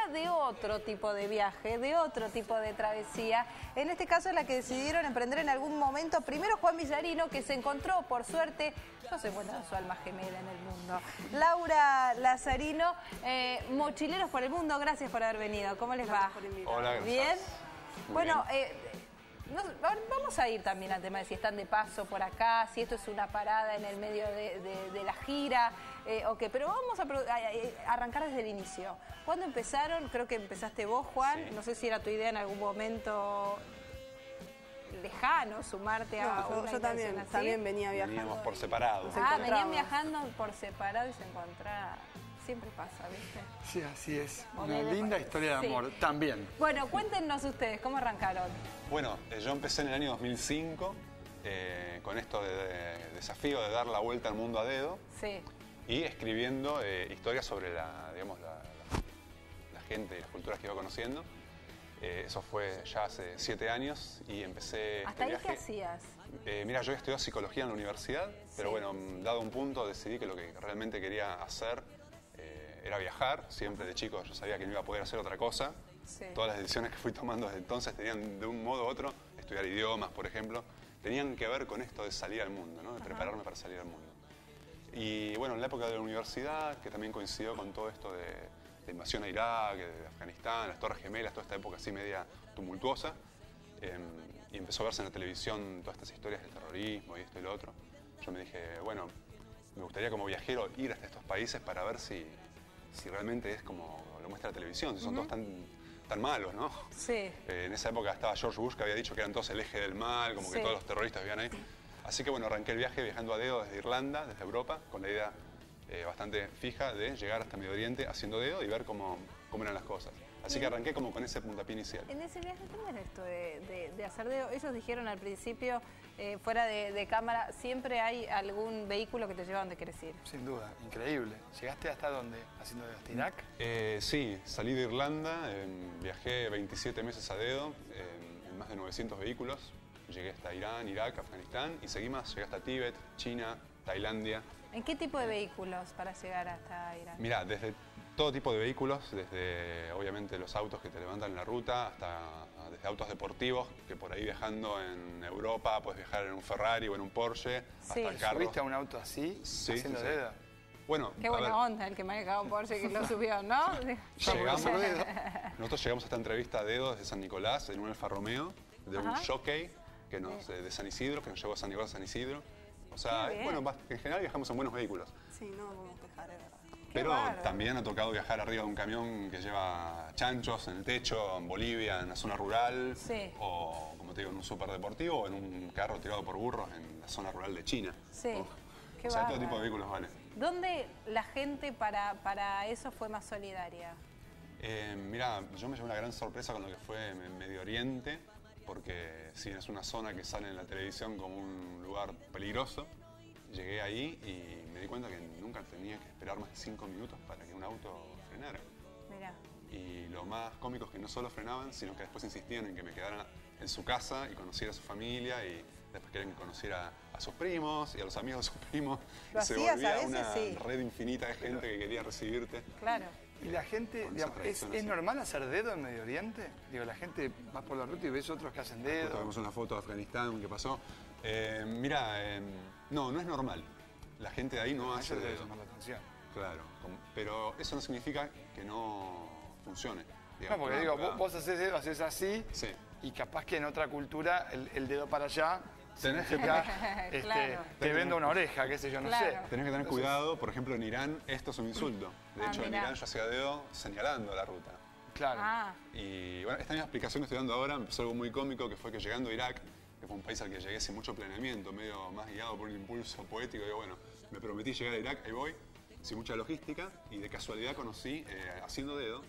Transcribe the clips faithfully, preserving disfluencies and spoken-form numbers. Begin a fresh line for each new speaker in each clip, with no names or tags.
habla de otro tipo de viaje, de otro tipo de travesía. En este caso, la que decidieron emprender en algún momento, primero Juan Villarino, que se encontró, por suerte, no se encuentra su alma gemela en el mundo. Laura Lazarino, eh, Mochileros por el Mundo, gracias por haber venido. ¿Cómo les va?
Hola, gracias.
¿Bien?
Muy
Bueno,
bien.
eh, nos, vamos a ir también al tema de si están de paso por acá, si esto es una parada en el medio de, de, de la gira, eh, o qué, pero vamos a, a, a arrancar desde el inicio. ¿Cuándo empezaron? Creo que empezaste vos, Juan,
Sí.
no sé si era tu idea en algún momento lejano sumarte a
No, yo,
una
yo también,
así.
también venía viajando.
Veníamos por separado.
Nos
Ah, venían
encontramos.
viajando por separado y se encontraban. Siempre pasa, ¿viste?
Sí, así es. Una
Ponele
linda
por-
historia de
sí.
amor, también.
Bueno, cuéntenos ustedes, ¿cómo arrancaron?
Bueno, eh, yo empecé en el año dos mil cinco eh, con esto de, de desafío de dar la vuelta al mundo a dedo
Sí.
y escribiendo eh, historias sobre la, digamos, la, la, la gente y las culturas que iba conociendo. Eh, eso fue ya hace siete años y empecé
¿Hasta ahí
este
qué
viaje.
hacías?
Eh, mira, yo estudié psicología en la universidad, pero
Sí.
bueno, dado un punto decidí que lo que realmente quería hacer eh, era viajar. Siempre de chico yo sabía que no iba a poder hacer otra cosa.
Sí.
Todas las decisiones que fui tomando desde entonces tenían de un modo u otro, estudiar idiomas, por ejemplo, tenían que ver con esto de salir al mundo, ¿no? De prepararme para salir al mundo. Y bueno, en la época de la universidad, que también coincidió con todo esto de la invasión a Irak, de Afganistán, las Torres Gemelas, toda esta época así media tumultuosa, eh, y empezó a verse en la televisión todas estas historias de terrorismo y esto y lo otro. Yo me dije, bueno, me gustaría como viajero ir hasta estos países para ver si, si realmente es como lo muestra la televisión, si son todos tan, tan malos, ¿no?
Sí.
Eh, en esa época estaba George Bush, que había dicho que eran todos el eje del mal, como
Sí.
que todos los terroristas vivían ahí. Así que bueno, arranqué el viaje viajando a dedo desde Irlanda, desde Europa, con la idea eh, bastante fija de llegar hasta Medio Oriente haciendo dedo y ver cómo, cómo eran las cosas. Así que arranqué como con ese puntapié inicial.
En ese viaje, ¿cómo era esto de, de, de hacer dedo? Ellos dijeron al principio, eh, fuera de, de cámara, siempre hay algún vehículo que te lleva donde querés ir.
Sin duda, increíble. ¿Llegaste hasta dónde? ¿Haciendo de hasta Irak?
Eh, sí, salí de Irlanda, eh, viajé veintisiete meses a dedo eh, en más de novecientos vehículos. Llegué hasta Irán, Irak, Afganistán y seguí más. Llegué hasta Tíbet, China, Tailandia.
¿En qué tipo de vehículos para llegar hasta Irán?
Mirá, desde todo tipo de vehículos, desde obviamente los autos que te levantan en la ruta, hasta desde autos deportivos, que por ahí viajando en Europa puedes viajar en un Ferrari o en un Porsche,
Sí.
hasta carros.
¿Subiste a un auto así,
Sí,
haciendo
sí, sí.
dedo?
Bueno,
Qué
a
buena
ver,
onda el que manejaba un Porsche que lo subió, ¿no?
llegamos,
Por dedo.
nosotros llegamos a esta entrevista a dedo desde San Nicolás en un Alfa Romeo, de un
Ajá.
jockey que nos, eh, de San Isidro, que nos llevó a San Nicolás, San Isidro. O sea,
Qué bien.
bueno, va- en general viajamos en buenos vehículos.
Sí, no podemos quejar, es verdad.
Pero
bárbaro.
también ha tocado viajar arriba de un camión que lleva chanchos en el techo, en Bolivia, en la zona rural.
Sí.
O, como te digo, en un superdeportivo o en un carro tirado por burros en la zona rural de China.
Sí.
Uf.
Qué
O sea, todo
bárbaro.
tipo de vehículos vale.
¿Dónde la gente para, para eso fue más solidaria?
Eh, mira, yo me llevé una gran sorpresa con lo que fue en Medio Oriente, porque sí, es una zona que sale en la televisión como un lugar peligroso. Llegué ahí y me di cuenta que nunca tenía que esperar más de cinco minutos para que un auto frenara.
Mirá.
Y lo más cómico es que no solo frenaban, sino que después insistían en que me quedara en su casa y conociera a su familia y después querían que conociera a sus primos y a los amigos de sus primos.
Lo
y se
hacías a
volvía
veces,
una
sí.
red infinita de gente que quería recibirte.
Claro.
¿Y la gente,
Con esa
digamos, es,
tradición
es
así.
normal hacer dedo en Medio Oriente? Digo, la gente va por la ruta y ves otros que hacen
Justo
dedo.
vemos una foto de Afganistán que pasó. Eh, mira, eh, no, no es normal. La gente de ahí no
A
hace
ellos debe
dedo.
llamar la atención.
Claro, com- pero eso no significa que no funcione.
No,
digamos,
porque
¿no?
digo,
Claro.
vos, vos haces dedo, haces así,
Sí.
y capaz que en otra cultura el, el dedo para allá
Tenés que-
significa, este,
Claro.
te vendo una oreja, qué sé yo, no
Claro.
sé.
Tenés que tener
Entonces,
cuidado, por ejemplo, en Irán esto es un insulto. De
Ah,
hecho, en
mirá.
Irán yo hacía dedo señalando la ruta.
Claro.
Ah,
Y bueno, esta misma explicación que estoy dando ahora empezó algo muy cómico, que fue que llegando a Irak, que fue un país al que llegué sin mucho planeamiento, medio más guiado por un impulso poético, digo, bueno, me prometí llegar a Irak, ahí voy, sin mucha logística, y de casualidad conocí, eh, haciendo dedo,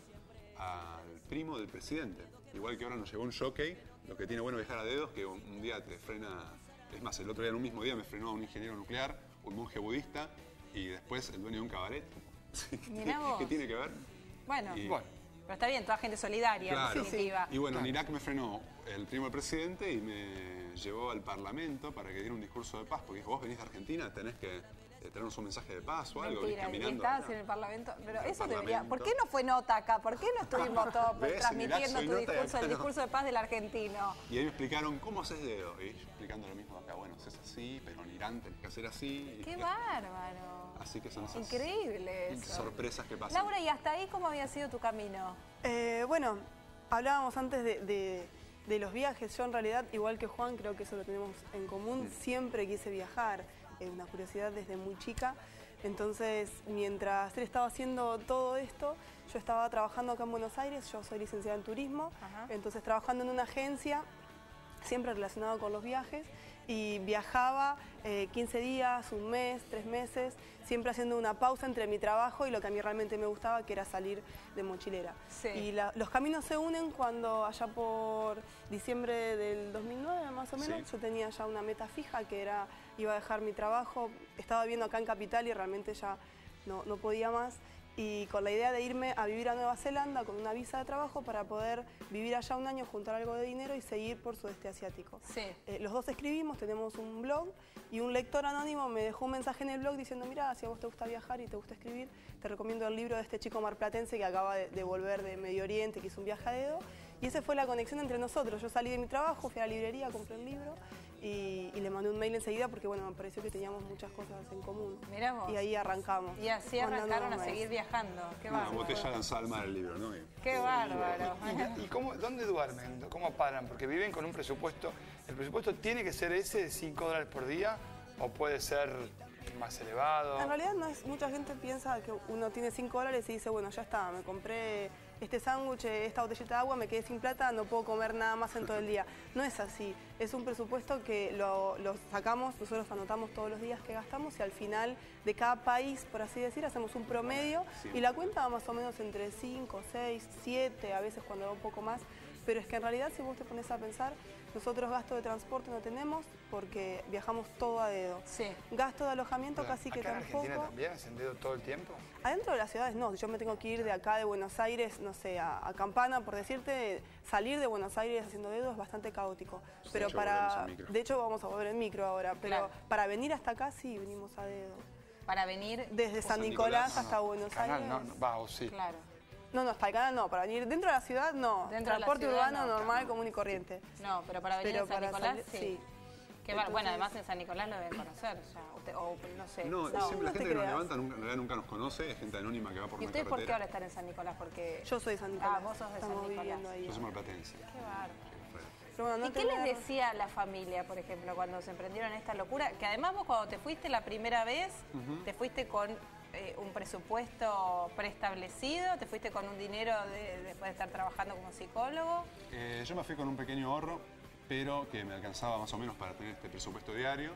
al primo del presidente. Igual que ahora nos llegó un jockey, lo que tiene bueno viajar a dedos, que un, un día te frena, es más, el otro día en un mismo día me frenó un ingeniero nuclear, un monje budista, y después el dueño de un cabaret.
Mirá vos.
¿Qué tiene que ver?
bueno.
Y-
Bueno.
Pero está bien, toda gente solidaria,
Claro.
en definitiva.
Y bueno, en Irak me frenó el primo del presidente y me llevó al Parlamento para que diera un discurso de paz, porque dijo, vos venís de Argentina, tenés que eh, traernos un mensaje de paz o algo.
Mentira, y
caminando,
estabas
claro.
en el Parlamento. Pero
En el
eso debería...
Parlamento.
¿Por qué no fue nota acá? ¿Por qué no estuvimos todos
¿Ves?
transmitiendo
Mirá, soy
tu
nota
discurso,
acá,
el
¿no?
discurso de paz del argentino?
Y ahí me explicaron cómo haces dedo. Y yo explicando lo mismo acá. Bueno, haces así, pero en Irán tenés que hacer así. y-
¡Qué bárbaro!
Así que son esas
Increíble eso.
sorpresas que pasan.
Laura, ¿y hasta ahí cómo había sido tu camino?
Eh, bueno, hablábamos antes de, de- de los viajes. Yo en realidad, igual que Juan, creo que eso lo tenemos en común. Siempre quise viajar, es una curiosidad desde muy chica. Entonces, mientras él estaba haciendo todo esto, yo estaba trabajando acá en Buenos Aires. Yo soy licenciada en turismo,
Ajá.
entonces trabajando en una agencia, siempre relacionado con los viajes. Y viajaba eh, quince días, un mes, tres meses, siempre haciendo una pausa entre mi trabajo y lo que a mí realmente me gustaba, que era salir de mochilera.
Sí.
Y la- los caminos se unen cuando allá por diciembre del dos mil nueve más o menos,
Sí.
yo tenía ya una meta fija, que era, iba a dejar mi trabajo. Estaba viviendo acá en Capital y realmente ya no, no podía más. Y con la idea de irme a vivir a Nueva Zelanda con una visa de trabajo para poder vivir allá un año, juntar algo de dinero y seguir por sudeste asiático.
Sí.
Eh, los dos escribimos, tenemos un blog y un lector anónimo me dejó un mensaje en el blog diciendo: mira, si a vos te gusta viajar y te gusta escribir, te recomiendo el libro de este chico marplatense que acaba de, de volver de Medio Oriente, que hizo un viaje a dedo. Y esa fue la conexión entre nosotros. Yo salí de mi trabajo, fui a la librería, compré el libro y, y le mandé un mail enseguida porque bueno, me pareció que teníamos muchas cosas en común.
Mirá vos.
Y ahí arrancamos.
Y así
mandando
arrancaron a
mails.
seguir viajando. Qué
Una
bárbaro.
botella lanzada al mar el libro, ¿no? Y-
Qué bárbaro.
¿Y, y cómo, dónde duermen? ¿Cómo paran? Porque viven con un presupuesto. ¿El presupuesto tiene que ser ese de cinco dólares por día o puede ser más elevado?
En realidad no es, mucha gente piensa que uno tiene cinco dólares y dice, bueno, ya está, me compré este sándwich, esta botellita de agua, me quedé sin plata, no puedo comer nada más en todo el día. No es así, es un presupuesto que lo, lo sacamos, nosotros anotamos todos los días que gastamos y al final de cada país, por así decir, hacemos un promedio
Sí.
y la cuenta va más o menos entre cinco, seis, siete, a veces cuando va un poco más. Pero es que en realidad si vos te pones a pensar, nosotros gasto de transporte no tenemos porque viajamos todo a dedo.
Sí.
Gasto de alojamiento casi que
¿Acá en
tampoco.
Argentina también hacen dedo todo el tiempo?
Adentro de las ciudades no, yo me tengo que ir de acá de Buenos Aires, no sé, a, a Campana, por decirte, salir de Buenos Aires haciendo dedo es bastante caótico. Pero
hecho, volvemos
para,
en micro.
de hecho vamos a volver en micro ahora, pero
Claro.
para venir hasta acá sí venimos a dedo.
Para venir,
Desde San
San
Nicolás,
Nicolás,
hasta
no,
Buenos
Canal,
Aires.
no, no, va, o sí.
claro.
No, no, hasta el canal no, para venir dentro de la ciudad no.
Dentro de la
Transporte
ciudad,
urbano
no.
normal, común y corriente.
No, pero para venir
Pero
a San
para
Nicolás,
salir-
sí.
sí.
Qué bar- Bueno,
Entonces-
además en San Nicolás lo deben conocer ya. Usted- o no sé.
No,
No,
siempre la
no te
gente que nos
creas.
levanta nunca, en realidad nunca nos conoce, es gente anónima que va por
¿Y
una
ustedes por qué
carretera.
ahora están en San Nicolás? Porque...
Yo soy de San Nicolás.
Ah, vos sos de San
Estamos
Nicolás.
viviendo ahí.
Yo soy marplatense.
Qué bárbaro.
Pero bueno, no
¿Y qué les
tener-
decía la familia, por ejemplo, cuando se emprendieron esta locura? Que además vos cuando te fuiste la primera vez, te fuiste con eh, un presupuesto preestablecido, te fuiste con un dinero de- después de estar trabajando como psicólogo.
Eh, yo me fui con un pequeño ahorro, pero que me alcanzaba más o menos para tener este presupuesto diario.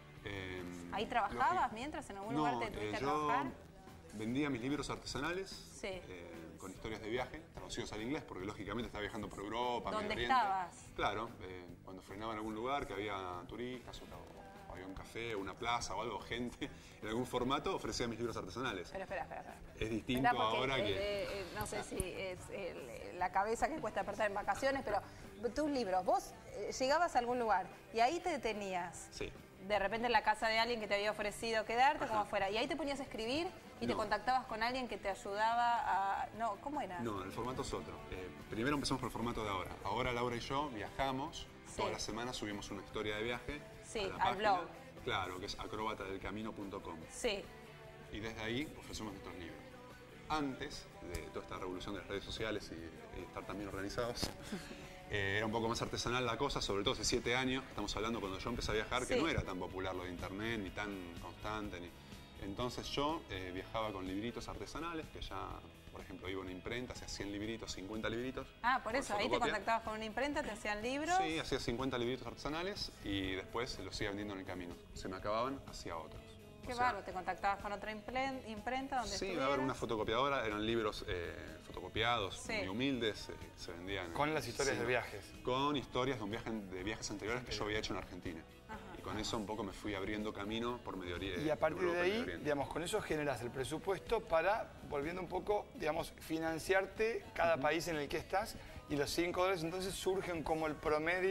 Eh,
¿Ahí trabajabas
lógico-
mientras en algún
No,
lugar te tuviste
eh,
a
yo
trabajar?
vendía mis libros artesanales
Sí.
eh, con historias de viaje, traducidos al inglés, porque lógicamente estaba viajando por Europa,
¿Dónde
Medio Oriente.
estabas?
Claro, eh, cuando frenaba en algún lugar que había turistas o, o había un café, una plaza o algo, gente en algún formato, ofrecía mis libros artesanales.
Pero espera, espera, espera.
Es distinto
Espera, porque,
ahora
eh,
que...
eh, eh, no sé si es el- la cabeza que cuesta despertar en vacaciones, pero tus libros, vos eh, llegabas a algún lugar y ahí te detenías.
Sí.
De repente en la casa de alguien que te había ofrecido quedarte, como fuera. Y ahí te ponías a escribir y te
No.
contactabas con alguien que te ayudaba a... No, ¿cómo era?
No, el formato es otro. Eh, primero empezamos por el formato de ahora. Ahora Laura y yo viajamos,
Sí.
todas las semanas subimos una historia de viaje.
Sí,
a la
al
página.
blog.
Claro, que es acróbata del camino punto com.
Sí.
Y desde ahí ofrecemos nuestros libros. Antes de toda esta revolución de las redes sociales y, y estar también organizados, eh, era un poco más artesanal la cosa, sobre todo hace siete años, estamos hablando cuando yo empecé a viajar, que
Sí.
no era tan popular lo de internet, ni tan constante. Ni... Entonces yo eh, viajaba con libritos artesanales, que ya, por ejemplo, iba a una imprenta, hacía cien libritos, cincuenta libritos.
Ah, por eso, ahí te
fotocopia.
contactabas con una imprenta, te hacían libros.
Sí, hacía cincuenta libritos artesanales y después los iba vendiendo en el camino. Se me acababan, hacía otros.
Qué
O sea,
bárbaro, te contactabas con otra impren- imprenta donde
Sí, va a haber
estuvieras.
una fotocopiadora, eran libros eh, fotocopiados,
Sí.
muy humildes, eh, que se vendían.
Con las historias
Sí,
de viajes.
Con historias de, un viaje, de viajes anteriores que yo había hecho en Argentina. Y con eso un poco me fui abriendo camino por Medio Oriente.
Y a partir
Europa
de
y Medio
ahí,
Oriente.
digamos, con eso generas el presupuesto para, volviendo un poco, digamos, financiarte cada país en el que estás y los cinco dólares entonces surgen como el promedio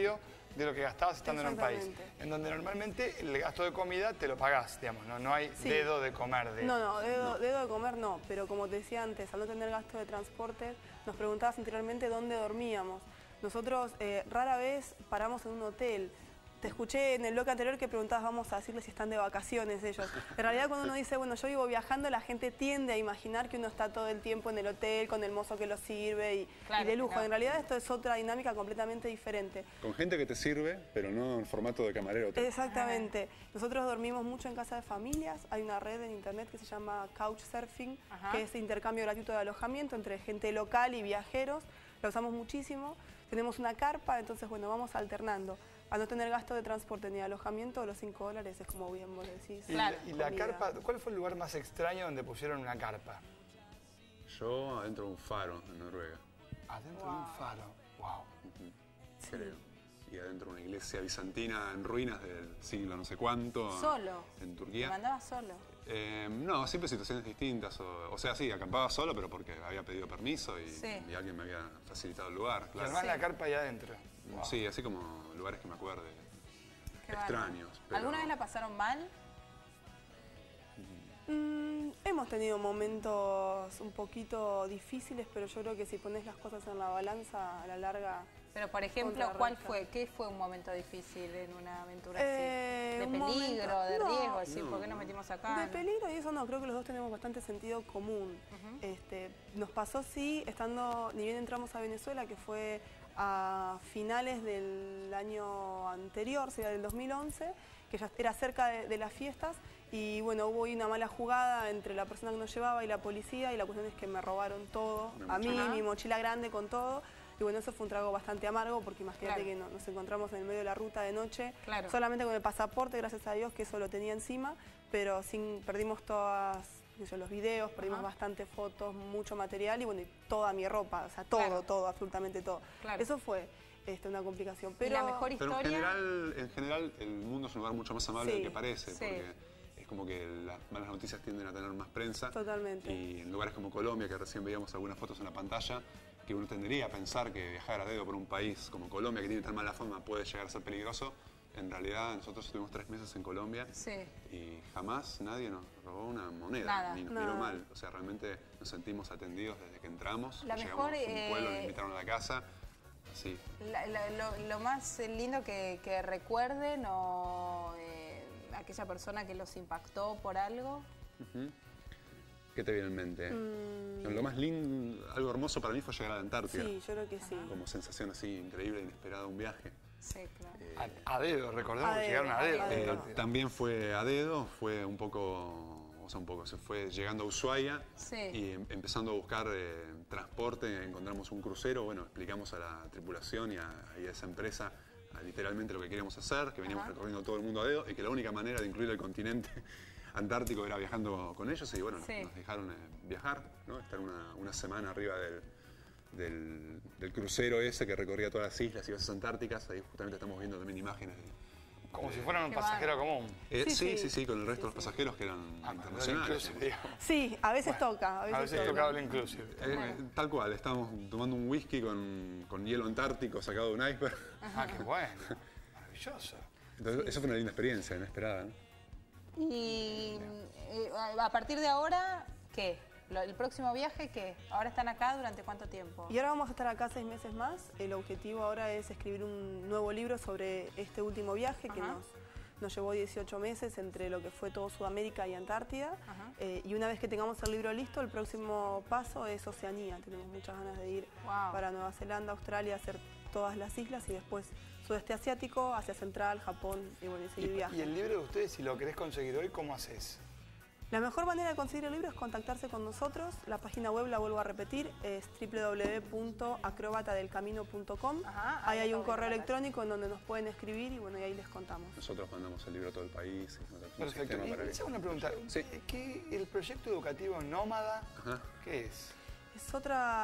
de lo que gastabas estando en un país. En donde normalmente el gasto de comida te lo pagás, digamos, no, no hay sí. dedo de comer. De...
No, no dedo, no, dedo de comer no, pero como te decía antes, al no tener gasto de transporte, nos preguntabas anteriormente dónde dormíamos. Nosotros eh, rara vez paramos en un hotel. Te escuché en el bloque anterior que preguntabas, vamos a decirles si están de vacaciones ellos. En realidad cuando uno dice, bueno, yo vivo viajando, la gente tiende a imaginar que uno está todo el tiempo en el hotel, con el mozo que lo sirve y, claro, y de lujo. Claro. En realidad esto es otra dinámica completamente diferente.
Con gente que te sirve, pero no en formato de camarero. Hotel.
Exactamente. Nosotros dormimos mucho en casa de familias. Hay una red en internet que se llama Couchsurfing, Ajá. que es intercambio gratuito de alojamiento entre gente local y viajeros. La usamos muchísimo. Tenemos una carpa, entonces, bueno, vamos alternando. A no tener gasto de transporte ni de alojamiento, los cinco dólares es como bien vos decís.
¿Y, claro. ¿Y la carpa? ¿Cuál fue el lugar más extraño donde pusieron una carpa?
Yo adentro de un faro en Noruega.
¿Adentro wow. de un faro? Wow.
Uh-huh. sí. Creo. Y adentro de una iglesia bizantina en ruinas del siglo no sé cuánto.
¿Solo?
En Turquía.
¿Te mandabas solo?
Eh, no, siempre situaciones distintas. O, o sea, sí, acampaba solo, pero porque había pedido permiso y, sí. y alguien me había facilitado el lugar. Claro.
Y además sí. la carpa ahí adentro.
Wow. Sí, así como lugares que me acuerde. Qué extraños.
Pero... ¿Alguna vez la pasaron mal?
Mm, hemos tenido momentos un poquito difíciles, pero yo creo que si pones las cosas en la balanza, a la larga...
Pero, por ejemplo, ¿cuál fue? ¿Qué fue un momento difícil en una aventura
eh,
así? ¿De peligro,
momento,
de
no,
riesgo? Así,
no.
¿Por qué nos metimos acá?
De peligro y eso no, creo que los dos tenemos bastante sentido común. Uh-huh. este, nos pasó, sí, estando, ni bien entramos a Venezuela, que fue a finales del año anterior, sería del dos mil once, que ya era cerca de, de las fiestas, y bueno, hubo ahí una mala jugada entre la persona que nos llevaba y la policía, y la cuestión es que me robaron todo, a mí, mi mochila grande con todo, y bueno, eso fue un trago bastante amargo, porque imagínate claro. que no, nos encontramos en el medio de la ruta de noche, claro. solamente con el pasaporte, gracias a Dios que eso lo tenía encima, pero sin, perdimos todas... los videos, perdimos Ajá. bastante fotos, mucho material y bueno, y toda mi ropa, o sea, todo, claro. todo, absolutamente todo. Claro. Eso fue este, una complicación. Pero,
¿Y la mejor historia?
Pero en general, en general el mundo es un lugar mucho más amable sí, del que parece,
sí.
porque es como que las malas noticias tienden a tener más prensa.
Totalmente.
Y en lugares como Colombia, que recién veíamos algunas fotos en la pantalla, que uno tendería a pensar que viajar a dedo por un país como Colombia, que tiene tan mala fama, puede llegar a ser peligroso. En realidad, nosotros estuvimos tres meses en Colombia sí. y jamás nadie nos robó una moneda,
Nada,
ni nos
nada.
miró mal. O sea, realmente nos sentimos atendidos desde que entramos.
La
Llegamos
mejor,
a un pueblo,
eh...
nos invitaron a la casa, así.
La, la, lo, lo más lindo que, que recuerden o eh, aquella persona que los impactó por algo.
Uh-huh. ¿Qué te viene en mente? Mm. Lo más lindo, algo hermoso para mí fue llegar a la Antártida.
Sí, yo creo que sí.
Como sensación así increíble, inesperada, un viaje.
Sí, claro.
Eh,
a, a dedo, recordemos que llegaron a dedo.
Eh, también fue a dedo, fue un poco, o sea, un poco, se fue llegando a Ushuaia sí. y em, empezando a buscar eh, transporte, encontramos un crucero, bueno, explicamos a la tripulación y a, y a esa empresa a, literalmente lo que queríamos hacer, que veníamos Ajá. recorriendo todo el mudo a dedo y que la única manera de incluir el continente antártico era viajando con ellos y bueno, sí. nos, nos dejaron eh, viajar, ¿no? Estar una, una semana arriba del... Del, del crucero ese que recorría todas las islas y bases antárticas. Ahí justamente estamos viendo también imágenes de,
como
de,
si fueran un pasajero
bueno.
común.
Eh, sí, sí, sí, sí, con el resto
sí,
de los pasajeros que eran
ah,
internacionales.
Sí, a veces
bueno,
toca. A veces,
a veces
toca.
tocaba el inclusive.
Eh, bueno. Tal cual, estábamos tomando un whisky con, con hielo antártico sacado de un iceberg.
Ah, qué bueno. Maravilloso.
Entonces, sí. Eso fue una linda experiencia, inesperada, ¿no?
Y eh, a partir de ahora, ¿qué? ¿El próximo viaje qué? ¿Ahora están acá durante cuánto tiempo?
Y ahora vamos a estar acá seis meses más. El objetivo ahora es escribir un nuevo libro sobre este último viaje Ajá. que nos, nos llevó dieciocho meses entre lo que fue todo Sudamérica y Antártida. Eh, y una vez que tengamos el libro listo, el próximo paso es Oceanía. Tenemos muchas ganas de ir wow. para Nueva Zelanda, Australia, hacer todas las islas y después sudeste asiático, Asia Central, Japón y bueno, y seguir viajando.
¿Y el libro de ustedes, si lo querés conseguir hoy, cómo haces?
La mejor manera de conseguir el libro es contactarse con nosotros. La página web, la vuelvo a repetir, es doble u doble u doble u punto acróbata del camino punto com. Ahí hay un correo electrónico en donde nos pueden escribir y bueno, y ahí les contamos.
Nosotros mandamos el libro a todo el país.
Perfecto. Y les hago una pregunta. Sí. ¿Qué, ¿El proyecto educativo Nómada, Ajá. qué es?
Es otra...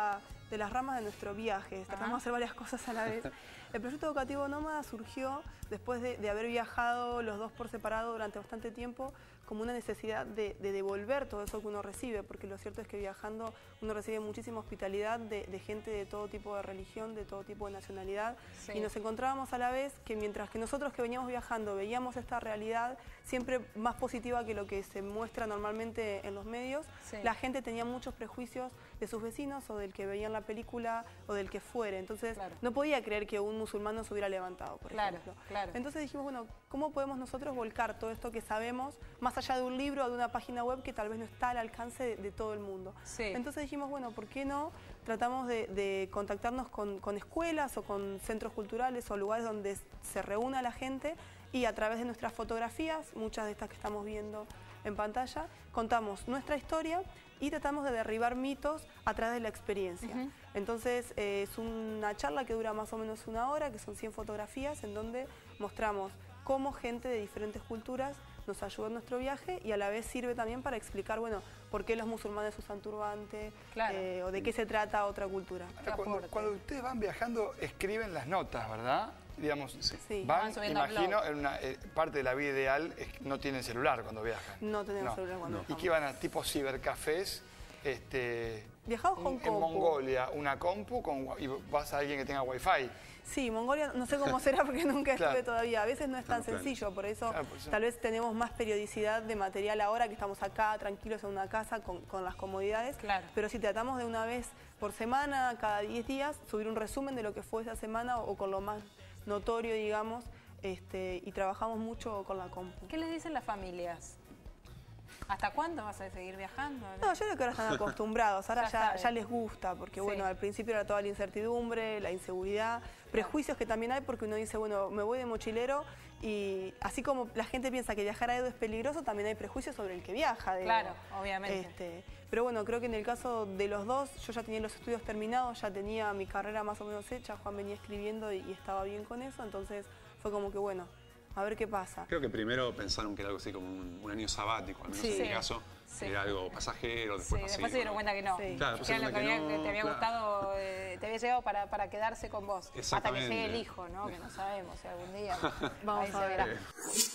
de las ramas de nuestro viaje. Tratamos de hacer varias cosas a la vez. El proyecto educativo nómada surgió después de, de haber viajado los dos por separado durante bastante tiempo, como una necesidad de, de devolver todo eso que uno recibe, porque lo cierto es que viajando uno recibe muchísima hospitalidad de, de gente de todo tipo de religión, de todo tipo de nacionalidad, sí. Y nos encontrábamos a la vez que mientras que nosotros que veníamos viajando veíamos esta realidad siempre más positiva que lo que se muestra normalmente en los medios, sí. La gente tenía muchos prejuicios de sus vecinos o del que veían la película o del que fuere, entonces claro. No podía creer que un musulmán nos hubiera levantado, por claro, ejemplo. Claro. Entonces dijimos, bueno, ¿cómo podemos nosotros volcar todo esto que sabemos más allá de un libro o de una página web que tal vez no está al alcance de, de todo el mundo? Sí. Entonces dijimos, bueno, ¿por qué no tratamos de, de contactarnos con, con escuelas o con centros culturales o lugares donde se reúna la gente y a través de nuestras fotografías, muchas de estas que estamos viendo en pantalla, contamos nuestra historia y tratamos de derribar mitos a través de la experiencia. Uh-huh. Entonces eh, es una charla que dura más o menos una hora, que son cien fotografías, en donde mostramos cómo gente de diferentes culturas nos ayudó en nuestro viaje y a la vez sirve también para explicar, bueno, por qué los musulmanes usan turbante, claro. eh, o de qué se trata otra cultura.
Ahora, cuando, cuando ustedes van viajando, escriben las notas, ¿verdad? Digamos, sí. Van, van imagino, en una eh, parte de la vida ideal es, no tienen celular cuando viajan.
No tenemos no. celular cuando
no.
viajamos.
¿Y qué van a tipo cibercafés? Este,
Viajamos con
en,
compu.
En Mongolia, una compu con, y vas a alguien que tenga wifi.
Sí, Mongolia no sé cómo será porque nunca estuve claro. todavía. A veces no es tan claro. sencillo, por eso, claro, por eso tal vez tenemos más periodicidad de material ahora que estamos acá tranquilos en una casa con, con las comodidades. Claro. Pero si tratamos de una vez por semana, cada diez días, subir un resumen de lo que fue esa semana o con lo más notorio, digamos, este, y trabajamos mucho con la compu.
¿Qué les dicen las familias? ¿Hasta cuándo vas a seguir viajando?
No, yo creo que ahora están acostumbrados, ahora ya, ya, ya les gusta, porque sí. Bueno, al principio era toda la incertidumbre, la inseguridad, prejuicios que también hay porque uno dice, bueno, me voy de mochilero y así como la gente piensa que viajar a Edo es peligroso, también hay prejuicios sobre el que viaja. Digo.
Claro, obviamente.
Este, pero bueno, creo que en el caso de los dos, yo ya tenía los estudios terminados, ya tenía mi carrera más o menos hecha, Juan venía escribiendo y, y estaba bien con eso, entonces fue como que bueno, a ver qué pasa.
Creo que primero pensaron que era algo así como un, un año sabático, al menos sí. en mi caso, sí. Era algo pasajero, después
sí,
así.
Después se dieron cuenta que no. Sí. Claro, que era lo que, había, no, que te había claro. gustado, eh, te había llegado para, para quedarse con vos. Hasta que llegue el hijo, ¿no? Que no sabemos si algún día
vamos a ver.